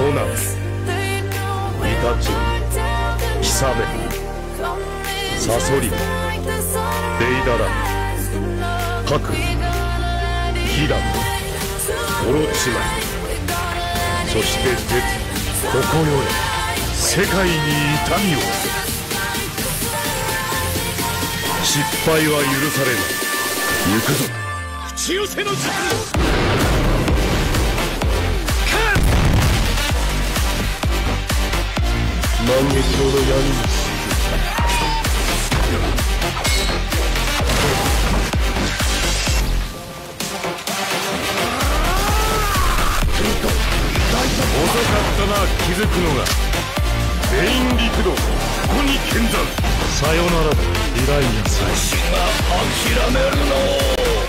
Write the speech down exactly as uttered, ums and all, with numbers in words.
コナン、イタチ、キサメ、サソリ、デイダラ、パク、ヒラ、オロチマ、そしてデツ、ここより世界に痛みを。失敗は許されない。行くぞ。口寄せの術。万華鏡の闇に遅かったな、気づくのが。全員陸道、ここに見参。さよならだ、リライアさん。わしが諦めるの。